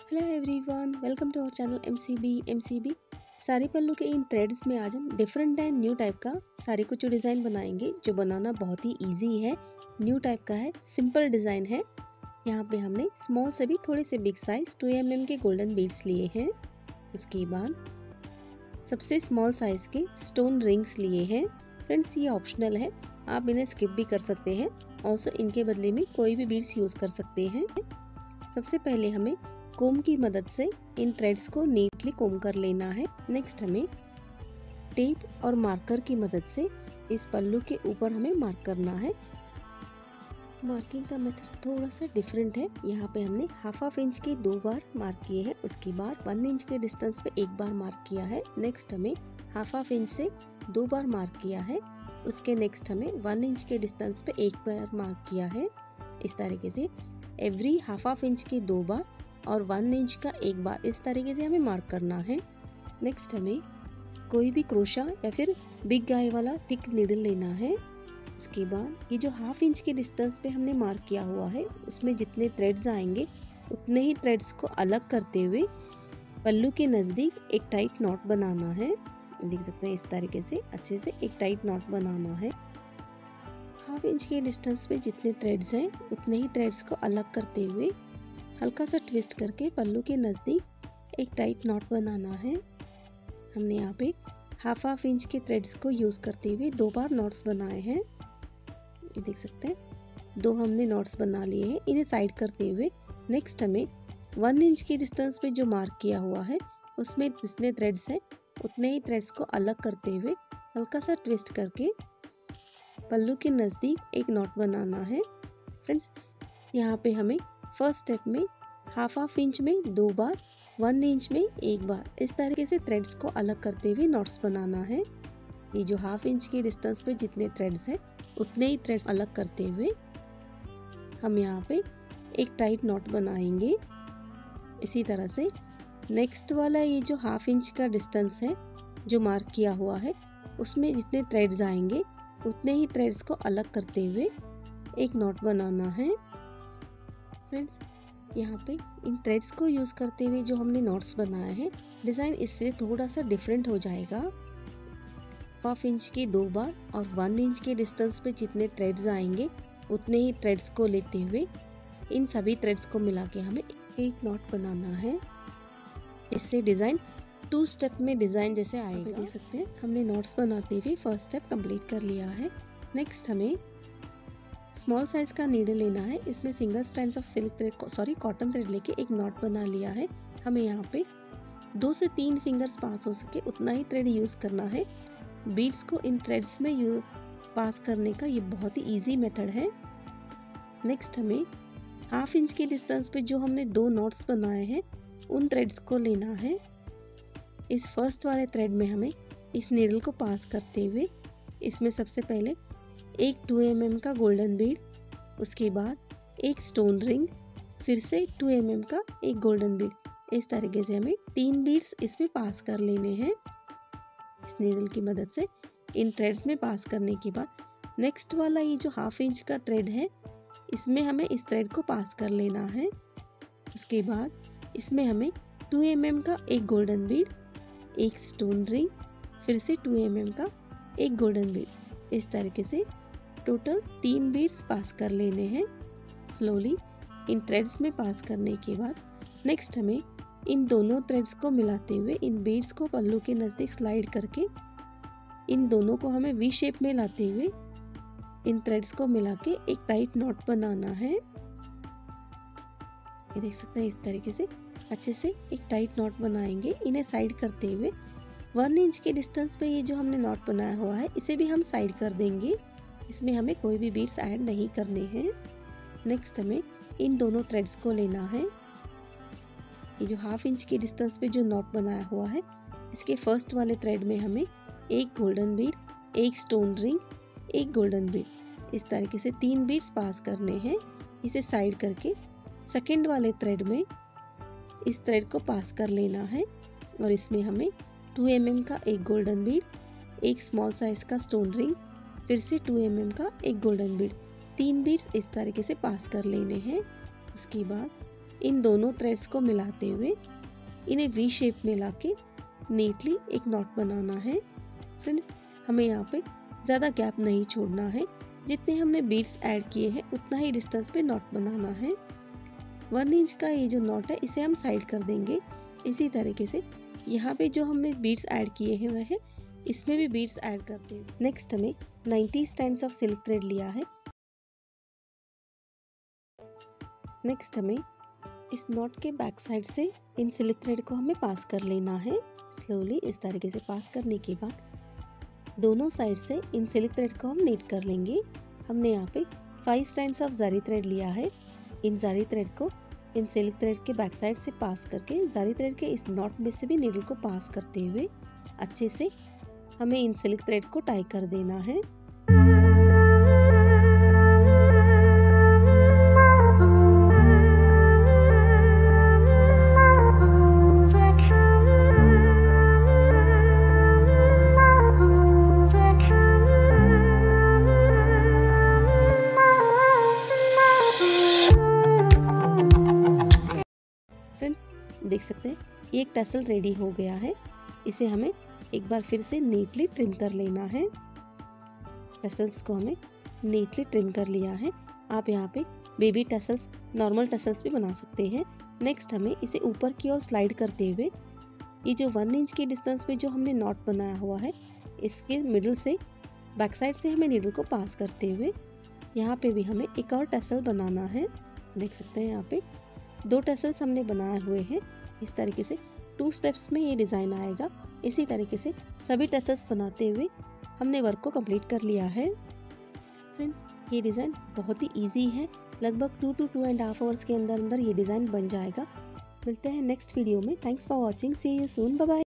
Hello everyone, welcome to our channel MCB. Sari pallu के इन threads में आज हम डिफरेंट एंड न्यू टाइप का साड़ी कुछ डिज़ाइन बनाएंगे जो बनाना बहुत ही इजी है। न्यू टाइप का है, सिंपल डिज़ाइन है। यहाँ पे हमने स्मॉल से भी थोड़े से बिग साइज 2 mm के गोल्डन बीड्स लिए हैं। उसके बाद सबसे स्मॉल साइज के स्टोन रिंग्स लिए हैं। फ्रेंड्स, ये ऑप्शनल है, आप इन्हें स्किप भी कर सकते हैं। ऑल्सो इनके बदले में कोई भी बीड्स यूज़ कर सकते हैं। सबसे पहले हमें कोम की मदद से इन थ्रेड्स को नीटली कोम कर लेना है। नेक्स्ट हमें टेप और मार्कर की मदद से इस पल्लू के ऊपर हमें मार्क करना है। मार्किंग का मेथड थोड़ा सा डिफरेंट है। यहाँ पे हमने हाफ इंच के 2 बार मार्क किए हैं। उसके बाद 1 इंच के डिस्टेंस पे 1 बार मार्क किया है। नेक्स्ट हमें हाफ इंच से 2 बार मार्क किया है। उसके नेक्स्ट हमें 1 इंच के डिस्टेंस पे 1 बार मार्क किया है। इस तरीके से एवरी हाफ इंच के 2 बार और 1 इंच का 1 बार इस तरीके से हमें मार्क करना है। नेक्स्ट हमें कोई भी क्रोशा या फिर बिग गाय वाला थिक नीडल लेना है। उसके बाद ये जो हाफ इंच के डिस्टेंस पे हमने मार्क किया हुआ है उसमें जितने थ्रेड्स आएंगे उतने ही थ्रेड्स को अलग करते हुए पल्लू के नज़दीक एक टाइट नॉट बनाना है। देख सकते हैं इस तरीके से अच्छे से एक टाइट नॉट बनाना है। हाफ इंच के डिस्टेंस पे जितने थ्रेड्स हैं उतने ही थ्रेड्स को अलग करते हुए हल्का सा ट्विस्ट करके पल्लू के नज़दीक एक टाइट नॉट बनाना है। हमने यहाँ पे हाफ इंच के थ्रेड्स को यूज़ करते हुए 2 बार नॉट्स बनाए हैं। ये देख सकते हैं 2 हमने नॉट्स बना लिए हैं। इन्हें साइड करते हुए नेक्स्ट हमें 1 इंच के डिस्टेंस पे जो मार्क किया हुआ है उसमें जितने थ्रेड्स हैं उतने ही थ्रेड्स को अलग करते हुए हल्का सा ट्विस्ट करके पल्लू के नज़दीक एक नॉट बनाना है। फ्रेंड्स, यहाँ पे हमें फर्स्ट स्टेप में हाफ इंच में 2 बार, 1 इंच में 1 बार इस तरीके से थ्रेड्स को अलग करते हुए नॉट्स बनाना है। ये जो हाफ इंच के डिस्टेंस पे जितने थ्रेड्स हैं उतने ही थ्रेड्स अलग करते हुए हम यहाँ पे एक टाइट नॉट बनाएंगे। इसी तरह से नेक्स्ट वाला ये जो हाफ इंच का डिस्टेंस है जो मार्क किया हुआ है उसमें जितने थ्रेड्स आएंगे उतने ही थ्रेड्स को अलग करते हुए एक नॉट बनाना है। फ्रेंड्स, यहाँ पे इन थ्रेड्स को यूज़ करते हुए जो हमने नॉट्स बनाए हैं डिज़ाइन इससे थोड़ा सा डिफरेंट हो जाएगा। हाफ इंच के 2 बार और 1 इंच के डिस्टेंस पे जितने थ्रेड्स आएंगे उतने ही थ्रेड्स को लेते हुए इन सभी थ्रेड्स को मिला के हमें एक नॉट बनाना है। इससे डिज़ाइन 2 स्टेप में डिज़ाइन जैसे आएगा। देख सकते हैं हमने नॉट्स बनाते हुए फर्स्ट स्टेप कंप्लीट कर लिया है। नेक्स्ट हमें स्मॉल साइज का नीडल लेना है। इसमें single strands of silk thread cotton thread लेके एक नॉट बना लिया है। हमें यहाँ पे 2 से 3 फिंगर्स पास हो सके उतना ही थ्रेड यूज़ करना है। बीड्स को इन थ्रेड्स में पास करने का ये बहुत ही इजी मेथड है। नेक्स्ट हमें हाफ इंच के डिस्टेंस पे जो हमने 2 नॉट्स बनाए हैं उन थ्रेड्स को लेना है। इस फर्स्ट वाले थ्रेड में हमें इस नीडल को पास करते हुए इसमें सबसे पहले एक 2 mm का गोल्डन बीड, उसके बाद एक स्टोन रिंग, फिर से 2 mm का एक गोल्डन बीड, इस तरीके से हमें 3 बीड्स इसमें पास कर लेने हैं। इस नीडल की मदद से इन थ्रेड्स में पास करने के बाद नेक्स्ट वाला ये जो हाफ इंच का थ्रेड है इसमें हमें इस थ्रेड को पास कर लेना है। उसके बाद इसमें हमें 2 mm का एक गोल्डन बीड, एक स्टोन रिंग, फिर से 2 mm का एक गोल्डन बीड, इस तरीके से टोटल 3 बीड्स पास कर लेने हैं। स्लोली इन थ्रेड्स में पास करने के बाद नेक्स्ट हमें इन दोनों थ्रेड्स को मिलाते हुए इन बीड्स को पल्लू के नज़दीक स्लाइड करके इन दोनों को हमें वी शेप में लाते हुए इन थ्रेड्स को मिला के एक टाइट नॉट बनाना है। ये देख सकते हैं इस तरीके से अच्छे से एक टाइट नॉट बनाएंगे। इन्हें साइड करते हुए 1 इंच के डिस्टेंस पे ये जो हमने नॉट बनाया हुआ है इसे भी हम साइड कर देंगे। इसमें हमें कोई भी बीड्स ऐड नहीं करने हैं। नेक्स्ट हमें इन दोनों थ्रेड्स को लेना है। ये जो हाफ इंच के डिस्टेंस पे जो नॉट बनाया हुआ है इसके फर्स्ट वाले थ्रेड में हमें एक गोल्डन बीड, एक स्टोन रिंग, एक गोल्डन बीड, इस तरीके से 3 बीड्स पास करने हैं। इसे साइड करके सेकेंड वाले थ्रेड में इस थ्रेड को पास कर लेना है और इसमें हमें 2 mm का एक गोल्डन बीड, एक स्मॉल साइज का स्टोन रिंग, फिर से 2 mm का एक गोल्डन बीड, 3 बीड्स इस तरीके से पास कर लेने हैं। उसके बाद इन दोनों थ्रेड्स को मिलाते हुए इन्हें वी शेप में लाके नीटली एक नॉट बनाना है। फ्रेंड्स, हमें यहाँ पे ज़्यादा गैप नहीं छोड़ना है, जितने हमने बीड्स ऐड किए हैं उतना ही डिस्टेंस पे नॉट बनाना है। 1 इंच का ये जो नॉट है इसे हम साइड कर देंगे। इसी तरीके से यहाँ पे जो हमने बीड्स ऐड किए हैं वह है इसमें भी बीड्स ऐड करते हैं। नेक्स्ट हमें 90 स्ट्रैंड्स ऑफ सिल्क थ्रेड लिया है। नेक्स्ट हमें इस नॉट के बैक साइड से इन सिल्क थ्रेड को हमें पास कर लेना है। स्लोली इस तरीके से पास करने के बाद दोनों साइड से इन सिल्क थ्रेड को हम नीट कर लेंगे। हमने यहाँ पे 5 स्ट्रैंड्स ऑफ ज़री थ्रेड लिया है। इन ज़री थ्रेड को इन सिल्क थ्रेड के बैक साइड से पास करके ज़री थ्रेड के इस नॉट में से भी नीडल को पास करते हुए अच्छे से हमें इन सिल्क थ्रेड को टाई कर देना है। देख सकते हैं ये एक टसल रेडी हो गया है। इसे हमें एक बार फिर से नीटली ट्रिम कर लेना है। टसल्स को हमें नीटली ट्रिम कर लिया है। आप यहाँ पे बेबी टसल्स, नॉर्मल टसल्स भी बना सकते हैं। नेक्स्ट हमें इसे ऊपर की ओर स्लाइड करते हुए ये जो 1 इंच की डिस्टेंस पे जो हमने नॉट बनाया हुआ है इसके मिडिल से बैक साइड से हमें नीडल को पास करते हुए यहाँ पे भी हमें एक और टसल बनाना है। देख सकते हैं यहाँ पे 2 टसल्स हमने बनाए हुए हैं। इस तरीके से 2 स्टेप्स में ये डिज़ाइन आएगा। इसी तरीके से सभी टसल्स बनाते हुए हमने वर्क को कंप्लीट कर लिया है। फ्रेंड्स, ये डिज़ाइन बहुत ही इजी है। लगभग 2 to 2.5 आवर्स के अंदर ये डिज़ाइन बन जाएगा। मिलते हैं नेक्स्ट वीडियो में। Thanks for watching. See you soon. Bye bye.